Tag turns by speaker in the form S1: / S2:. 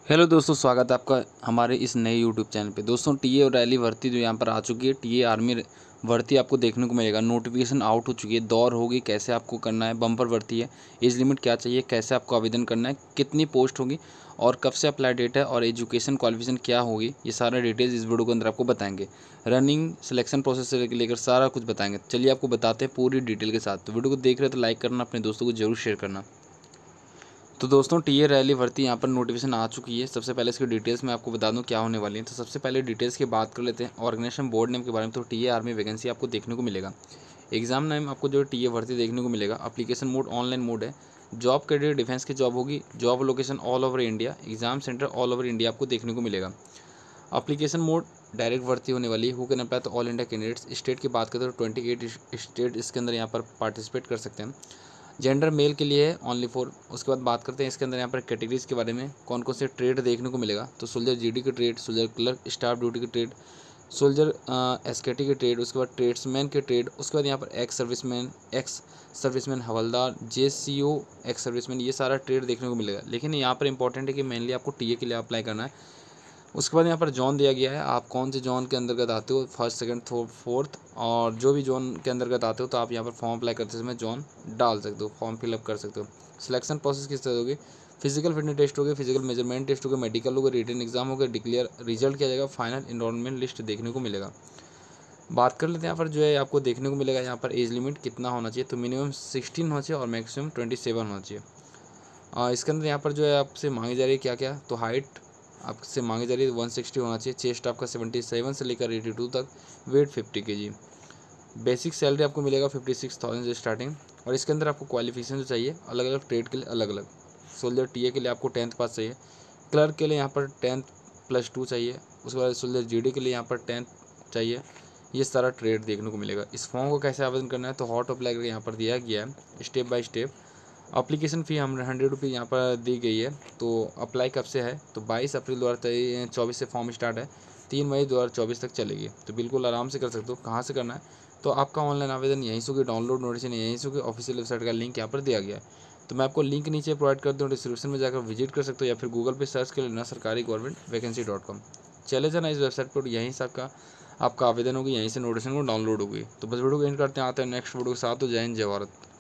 S1: Hello दोस्तों, स्वागत है आपका हमारे इस नए यूट्यूब चैनल पे। दोस्तों, टीए और रैली भर्ती जो यहाँ पर आ चुकी है, टीए आर्मी भर्ती आपको देखने को मिलेगा। नोटिफिकेशन आउट हो चुकी है, दौर होगी, कैसे आपको करना है, बम्पर भर्ती है, एज लिमिट क्या चाहिए, कैसे आपको आवेदन करना है, कितनी पोस्ट होगी और कब से अप्लाई डेट है और एजुकेशन क्वालिफिकेशन क्या होगी, ये सारा डिटेल्स इस वीडियो के अंदर आपको बताएंगे। रनिंग सिलेक्शन प्रोसेस से लेकर सारा कुछ बताएंगे। चलिए आपको बताते हैं पूरी डिटेल के साथ। तो वीडियो को देख रहे हैं तो लाइक करना, अपने दोस्तों को जरूर शेयर करना। तो दोस्तों, टीए रैली भर्ती यहाँ पर नोटिफिकेशन आ चुकी है। सबसे पहले इसकी डिटेल्स मैं आपको बता दूं क्या होने वाली है। तो सबसे पहले डिटेल्स की बात कर लेते हैं। ऑर्गेनाइजेशन बोर्ड नेम के बारे में, तो टीए आर्मी वैकेंसी आपको देखने को मिलेगा। एग्जाम नेम आपको जो टीए भर्ती देखने को मिलेगा। एप्लीकेशन मोड ऑनलाइन मोड है। जॉब कैटेगरी डिफेंस की जॉब होगी। Job location all over India. Exam centre all over India आपको देखने को मिलेगा। एप्लीकेशन मोड डायरेक्ट भर्ती होने वाली है। हु कैन अप्लाई तो ऑल इंडिया कैंडिडेट्स। स्टेट की बात करें तो 28 स्टेट इसके अंदर यहाँ पर पार्टिसिपेट कर सकते हैं। जेंडर मेल के लिए है ओनली फॉर। उसके बाद बात करते हैं इसके अंदर यहाँ पर कैटेगरीज के बारे में, कौन कौन से ट्रेड देखने को मिलेगा। तो सोल्जर जीडी के trade, soldier clerk staff duty के ट्रेड, सोल्जर एसकेटी के ट्रेड, उसके बाद ट्रेड्समैन के ट्रेड, उसके बाद यहाँ पर एक्स सर्विसमैन हवलदार, जेसीओ एक्स सर्विसमैन, ये सारा ट्रेड देखने को मिलेगा। लेकिन यहाँ पर इंपॉर्टेंट है कि मेनली आपको टीए के लिए अप्लाई करना है। उसके बाद यहाँ पर जोन दिया गया है, आप कौन से जोन के अंतर्गत आते हो, फर्स्ट सेकंड फोर्थ, और जो भी जोन के अंतर्गत आते हो तो आप यहाँ पर फॉर्म अप्लाई करते समय जोन डाल सकते हो, फॉर्म फिलअप कर सकते हो। सिलेक्शन प्रोसेस किस तरह होगी, फिजिकल फिटनेस टेस्ट होगी, फिजिकल मेजरमेंट टेस्ट होगा, मेडिकल होगा, रिटन एग्जाम होगा, डिक्लेयर रिजल्ट किया जाएगा, फाइनल इनरोलमेंट लिस्ट देखने को मिलेगा। बात कर लेते हैं यहाँ पर जो है आपको देखने को मिलेगा यहाँ पर एज लिमिट कितना होना चाहिए। तो मिनिमम 16 होना चाहिए और मैक्सिमम 27 होना चाहिए। इसके अंदर यहाँ पर जो है आपसे मांगी जा रही है क्या क्या, तो हाइट आपसे मांगी जा रही है 160 होना चाहिए, चेस्ट आपका 77 से लेकर 82 तक, वेट 50 kg। बेसिक सैलरी आपको मिलेगा 56,000 से स्टार्टिंग। और इसके अंदर आपको क्वालिफिकेशन जो चाहिए अलग अलग ट्रेड के लिए अलग अलग। सोल्जर टीए के लिए आपको 10th पास चाहिए, क्लर्क के लिए यहाँ पर 10th+2 चाहिए, उसके बाद सोल्जर जीडी के लिए यहाँ पर 10th चाहिए। ये सारा ट्रेड देखने को मिलेगा। इस फॉर्म को कैसे आवेदन करना है, तो हॉट अप्लाई करके यहाँ पर दिया गया है step by step. Application fee हम 100 रुपये यहाँ पर दी गई है। तो अप्लाई कब से है, तो 22 अप्रैल 2024 से फॉर्म स्टार्ट है, 3 मई 2024 तक चलेगी। तो बिल्कुल आराम से कर सकते हो। कहाँ से करना है, तो आपका ऑनलाइन आवेदन यहीं से होगी, डाउनलोड नोटिफिकेशन यहीं से होगी, ऑफिशियल वेबसाइट का लिंक यहाँ पर दिया गया है। तो मैं आपको लिंक नीचे प्रोवाइड कर दूँ, डिस्क्रिप्शन में जाकर विजिट कर सकते हो, या फिर गूगल पे सर्च कर लेना सरकारी गवर्नमेंट वैकेंसी.com। चले जाना इस वेबसाइट पर, यहीं से आपका आवेदन होगी, यहीं से नोटिफिकेशन को डाउनलोड होगी। तो बस वीडियो को एंड करते हैं, आते हैं नेक्स्ट वीडियो के साथ। तो जय हिंद, जय भारत।